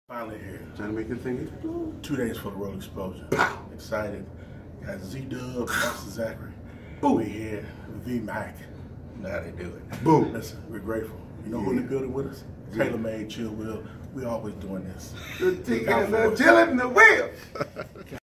Finally here. Trying to make this thing explode. 2 days for the road explosion. Pow! Excited. Got Z-Dub, Master Zachary. Boom. We here. V-Mac. You know how they do it. Boom. Listen, we're grateful. You know who in the building with us? Yeah. Taylor Made, Chill Will. We always doing this. The ticket is chilling in the wheel.